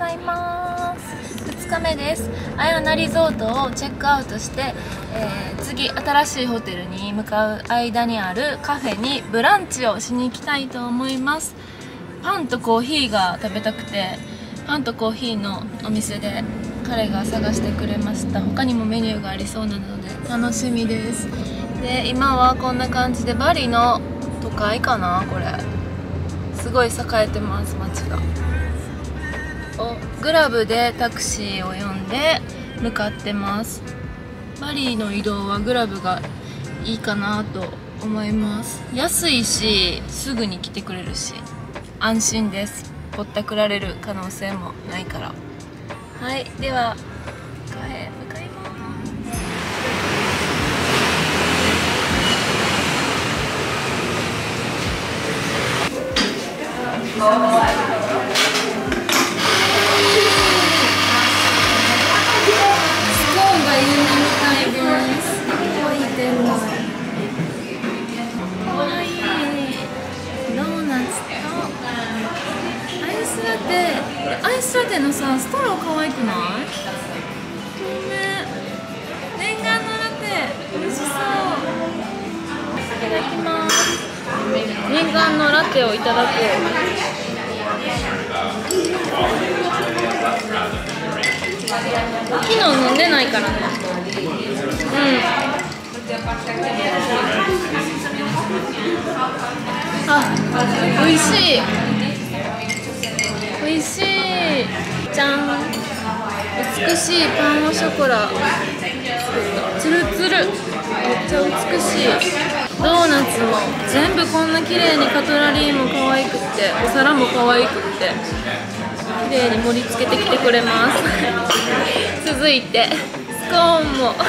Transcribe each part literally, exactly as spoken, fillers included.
ざいます。ふつかめです。アヤナリゾートをチェックアウトして、えー、次新しいホテルに向かう間にあるカフェにブランチをしに行きたいと思います。パンとコーヒーが食べたくて、パンとコーヒーのお店で彼が探してくれました。他にもメニューがありそうなので楽しみです。で、今はこんな感じでバリの都会かな、これすごい栄えてます、街が。おグラブでタクシーを呼んで向かってます。バリの移動はグラブがいいかなと思います。安いしすぐに来てくれるし安心です。ぼったくられる可能性もないから。はい、ではカフェ向かいます。スコーンが有名みたいです。かわいい店内。かわいい。ドーナツとアイスラテ。アイスラテのさ、ストローかわいくない？透明。念願のラテ。美味しそう。いただきます。念願のラテをいただこう。昨日飲んでないからね。うん。あ、美味しい。美味しい。じゃん。美しいパンオショコラ。つるつる。めっちゃ美しい。ドーナツも全部こんな綺麗に、カトラリーも可愛くって、お皿も可愛くって綺麗に盛り付けてきてくれます続いてスコーンも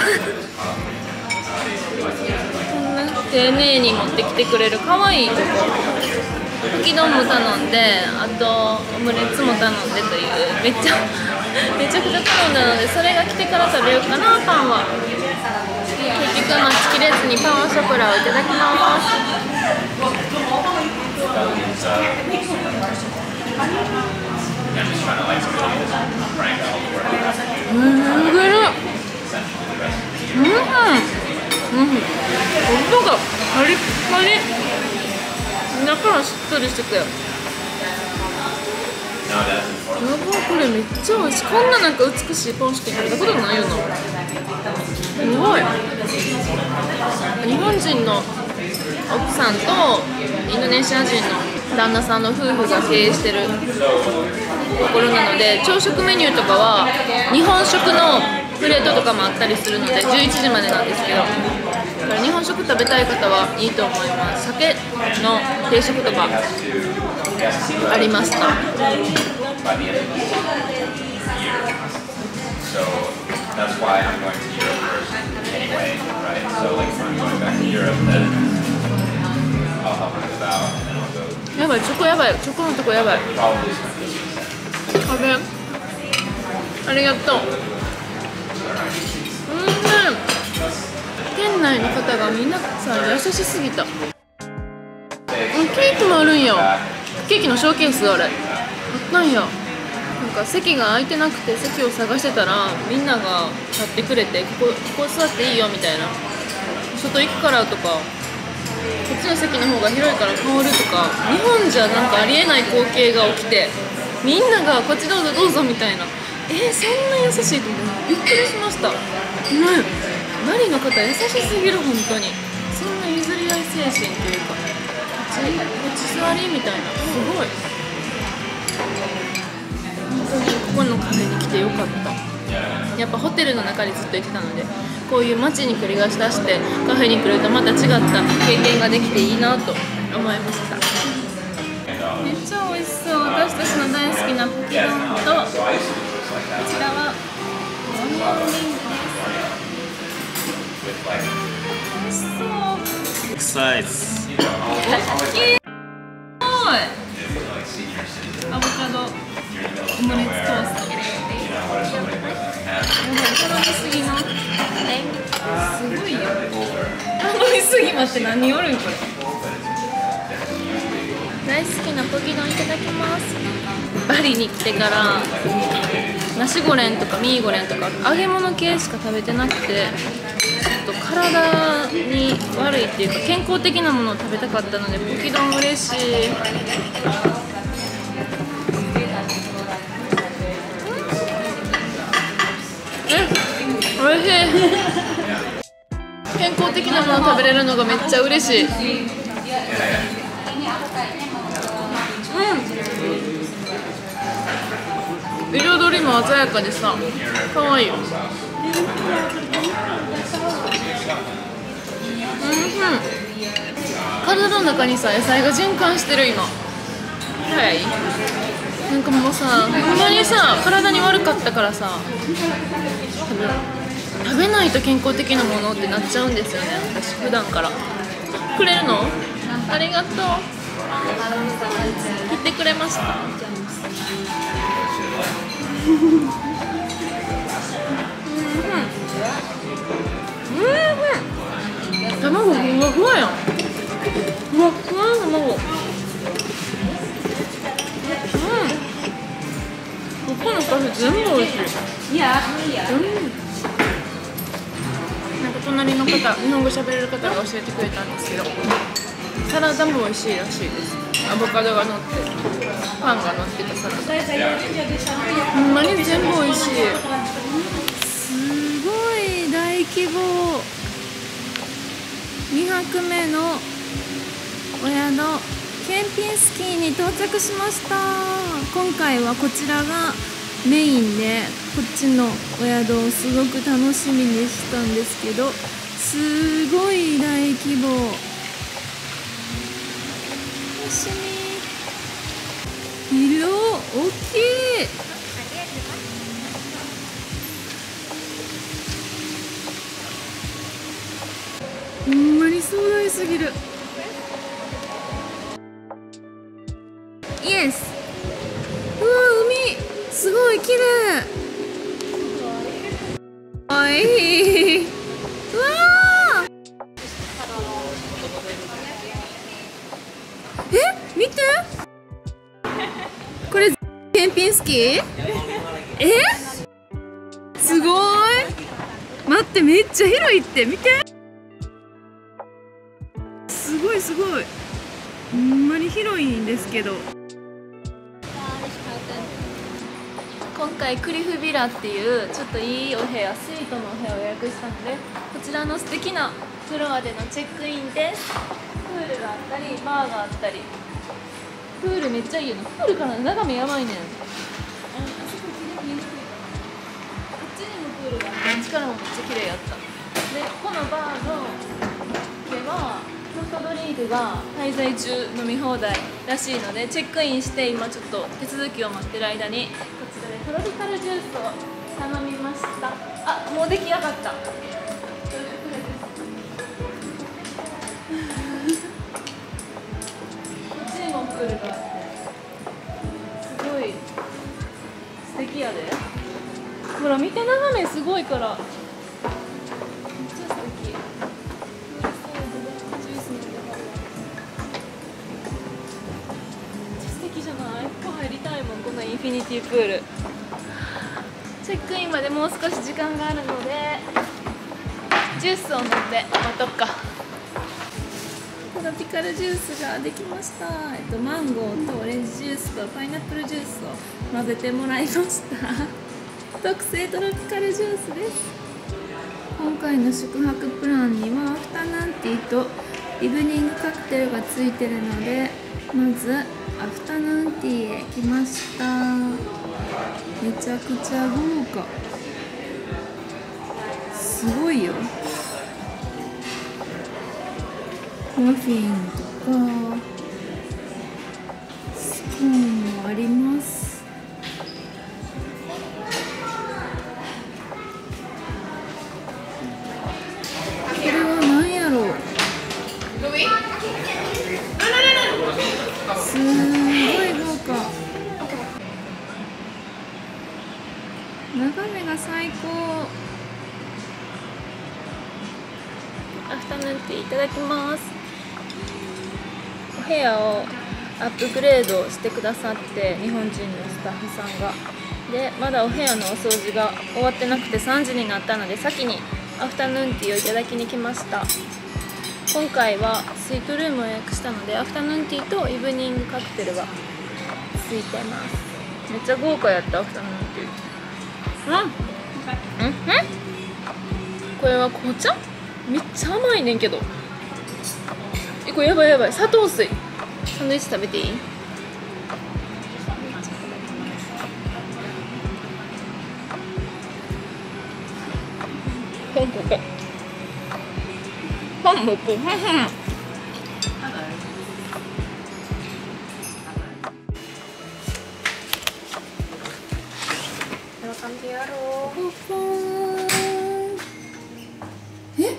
こんな丁寧に持ってきてくれる可愛いとこ。ポキ丼も頼んで、あとオムレツも頼んでという、めっちゃめちゃくちゃ頼んだので、それが来てから食べようかな。パンは結局待ちきれずにパンオショコラをいただきます。うんぐるうんうんうん音がパリッパリ、中はしっとりしてて、やば、これめっちゃ美味しい。こんななんか美しいパンしか食べたことないよな。すごい。日本人の奥さんとインドネシア人の旦那さんの夫婦が経営してるところなので、朝食メニューとかは日本食のプレートとかもあったりするので、じゅういちじまでなんですけど、だから日本食食べたい方はいいと思います。鮭の定食とかありました。 So that's why I'm going to Europe first anyway, right? So like if I'm going back to Europe, then I'll help her live out, and then I'll go. やばい、チョコやばい、チョコのとこやばい。食べ、ありがとう。うん、店内の方がみんなさ、優しすぎた。ケーキもあるんや。ケーキのショーケースあれ。あったんや。なんか席が空いてなくて席を探してたら、みんなが立ってくれて、ここ、ここ座っていいよみたいな、外行くからとか、こっちの席の方が広いから変わるとか、日本じゃなんかありえない光景が起きて、みんながこっちどうぞどうぞみたいな。えー、そんな優しいと思う。びっくりしました。うん、バリの方優しすぎる、本当に。そんな譲り合い精神というか、こっち、こっち座りみたいな、すごい。ここのカフェに来てよかった。やっぱホテルの中にずっと行ってたので、こういう街に繰り出してカフェに来るとまた違った経験ができていいなと思いました。めっちゃ美味しそう。私たちの大好きなポキ丼と、こちらはオニオンリングです。美味しそう。 臭いっす。 すごい。アボカドオムレツトースト。やばい、頼みすぎの。すごいよ。頼みすぎまって何おるんこれ。大好きなポキ丼いただきます。 バリに来てからナシゴレンとかミーゴレンとか揚げ物系しか食べてなくて、ちょっと体に悪いっていうか健康的なものを食べたかったので、ポキ丼嬉しい。おいしい。健康的なものを食べれるのがめっちゃ嬉しい。うん、彩りも鮮やかでさ、可愛いよ。うん、体の中にさ、野菜が循環してる今。はい。なんかもうさ、ほんまにさ、体に悪かったからさ、多分食べないと健康的なものってなっちゃうんですよね、私普段から。くれるの？ありがとう。切ってくれました。うんうん、卵ふわふわやん。ふわふわの卵。ここのカフェ全部美味しい。いや、うん。なんか隣の方、日本語喋れる方が教えてくれたんですけど、サラダも美味しいらしいです。アボカドが乗って、パンが乗ってたサラダ。ほんまに全部美味しい。すごい大規模。にはくめのお宿。ケンピンスキーに到着しました。今回はこちらがメインで、こっちのお宿をすごく楽しみにしたんですけど、すごい大規模。楽しみ。広、大きい。ほんまに壮大すぎる。イエス。うわ、海すごい綺麗。おい。うわー。え、見て。これケンピンスキー？え？すごい。待って、めっちゃ広いって見て。すごいすごい。ほんまに広いんですけど。今回クリフビラっていうちょっといいお部屋、スイートのお部屋を予約したので、こちらの素敵なフロアでのチェックインです。プールがあったりバーがあったり、プールめっちゃいいよね。プールから眺めやばいねん。あそこ見えにくい。こっちにもプールがあって、あっちからもめっちゃ綺麗やった。で、このバーのではソフトドリンクが滞在中飲み放題らしいので、チェックインして今ちょっと手続きを待ってる間に、こちらでトロピカルジュースを頼みました。あ、もう出来上がった。こっちにもプールがあって、すごい素敵やで。ほら見て、眺めすごいから。インフィニティプール。チェックインまでもう少し時間があるので、ジュースを飲んで待とっか。トロピカルジュースができました。えっとマンゴーとオレンジジュースとパイナップルジュースを混ぜてもらいました。特製トロピカルジュースです。今回の宿泊プランにはアフタヌーンティーとイブニングカクテルがついてるので、まずアフタヌーンティーへ来ました。めちゃくちゃ豪華。すごいよ。マフィンとかスコーンもあります。これは何やろう。すごい豪華。眺めが最高。アフタヌーンティーいただきます。お部屋をアップグレードしてくださって、日本人のスタッフさんが。でまだお部屋のお掃除が終わってなくてさんじになったので、先にアフタヌーンティーをいただきに来ました。今回はスイートルームを予約したので、アフタヌーンティーとイブニングカクテルがついてます。めっちゃ豪華やった。アフタヌーンティー。うんうんうん、これは紅茶めっちゃ甘いねんけど。え、これやばいやばい。砂糖水。サンドイッチ食べていい？本ここ。本もここ。え？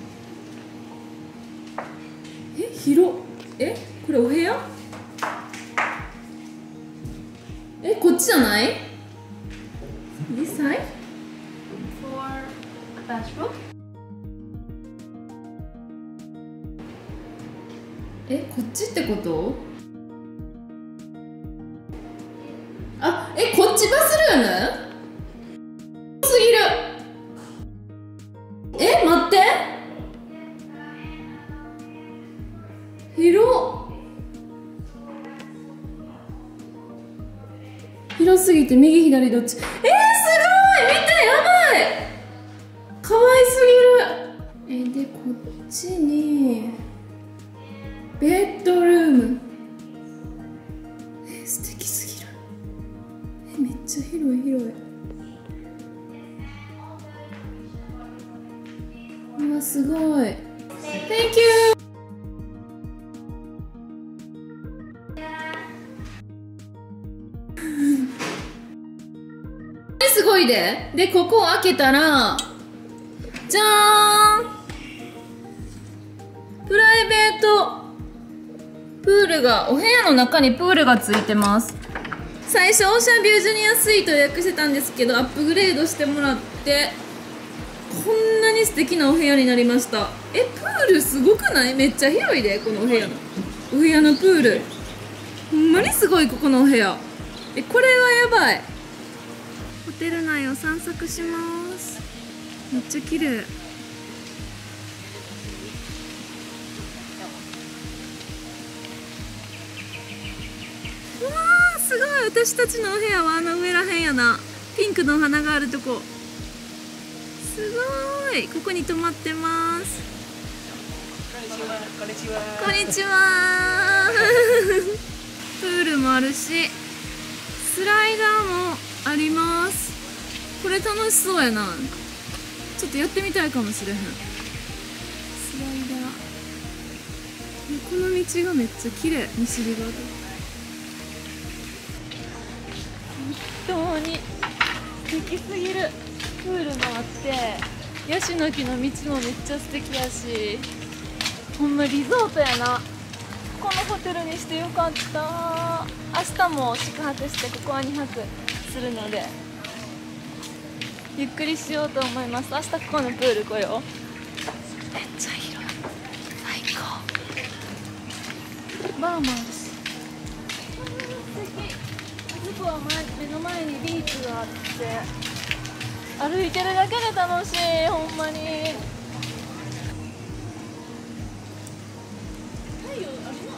え、広。え、これお部屋？え、こっちじゃない？ This side? For a bathroom? え、こっちってこと？あ、え、こっちバスルーム？すぎる。え、待って。広。広すぎて右左どっち？えー、すごい。見て、やばい。可愛すぎる。え、でこっちにベッドルーム。え、素敵すぎる。え、めっちゃ広い広い。うわ、すごい。Thank you。すごいで。で、ここを開けたら、じゃーん、プライベートプールが、お部屋の中にプールがついてます。最初オーシャンビュージュニアスイート予約してたんですけど、アップグレードしてもらってこんなに素敵なお部屋になりました。え、プールすごくない？めっちゃ広いで、このお部屋のお部屋のプール。ほんまにすごい、ここのお部屋。え、これはやばい。ホテル内を散策します。めっちゃ綺麗。うわー、すごい。私たちのお部屋はあの上らへんやな。ピンクのお花があるとこ。すごい。ここに泊まってます。こんにちは。こんにちは。プールもあるし、スライダーもあります。これ楽しそうやな。ちょっとやってみたいかもしれへん。スライダー。この道がめっちゃ綺麗。西日が。本当に素敵すぎる。プールもあって、ヤシの木の道もめっちゃ素敵やし、ほんまリゾートやな。このホテルにしてよかった。明日も宿泊してここはにはくするのでゆっくりしようと思います。明日ここのプール来よう。めっちゃ広い。最高。バーもあるし、素敵。あそこは前、目の前にビーチがあって、歩いてるだけで楽しい。ほんまに太陽あるな。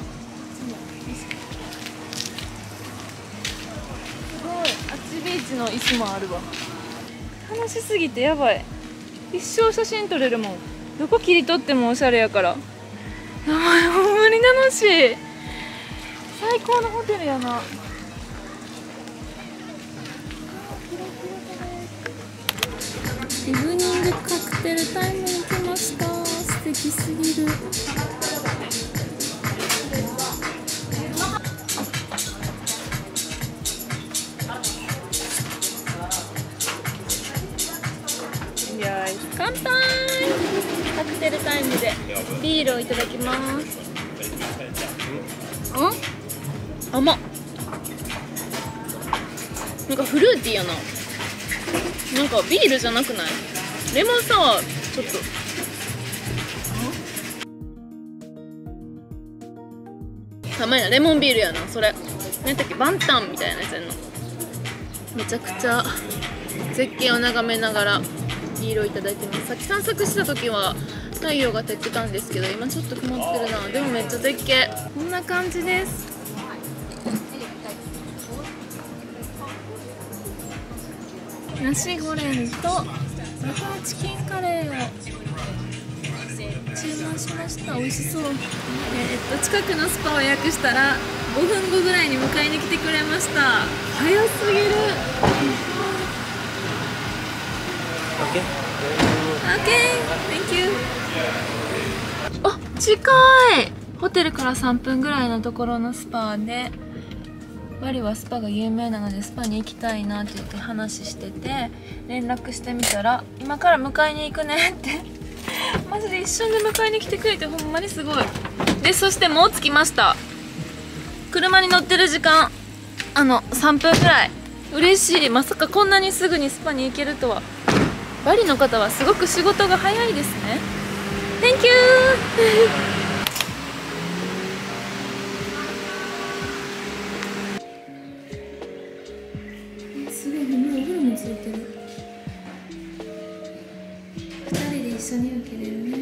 すごい。あっちビーチの椅子もあるわ。楽しすぎてやばい。一生写真撮れるもん。どこ切り取ってもおしゃれやから。やばい、ほんまに楽しい。最高のホテルやな。イブニングカクテルタイムに来ました。素敵すぎる。乾杯。カクテルタイムでビールをいただきます。ん？甘っ。なんかフルーティーやな。なんかビールじゃなくない？レモンサワーちょっと。 たまにはレモンビールやな。それ何だっけ、バンタンみたいなやつやんの。めちゃくちゃ絶景を眺めながらビールをいただいてます。さっき散策した時は太陽が照ってたんですけど、今ちょっと曇ってるな。でもめっちゃ絶景。こんな感じです。ナシゴレンとバターチキンカレーを注文しました。美味しそう。えー、っと近くのスパを予約したらごふんごぐらいに迎えに来てくれました。早すぎる。 OK? OK! Thank you! あ、近い。ホテルからさんぷんぐらいのところのスパで、バリはスパが有名なのでスパに行きたいなって言って話してて、連絡してみたら今から迎えに行くねってマジで一瞬で迎えに来てくれて、ほんまにすごい。でそしてもう着きました。車に乗ってる時間あのさんぷんぐらい。嬉しい。まさかこんなにすぐにスパに行けるとは。バリの方はすごく仕事が早いですね。 Thank you! すごい、ほんまお風呂もついてる。ふたりで一緒に受けれるね。